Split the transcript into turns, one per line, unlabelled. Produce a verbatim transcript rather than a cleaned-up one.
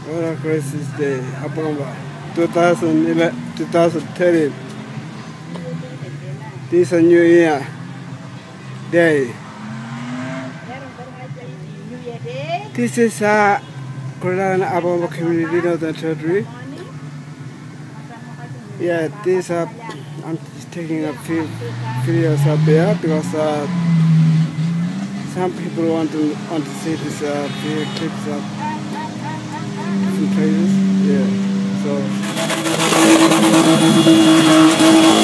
Corona Crisis Day, Abamba, twenty thirteen. This is a new year day. This is a Corona Abamba community northern territory. Yeah, this uh, I'm just taking a few videos up there because uh, some people want to want to see this uh, video clips of different places. Yeah, so.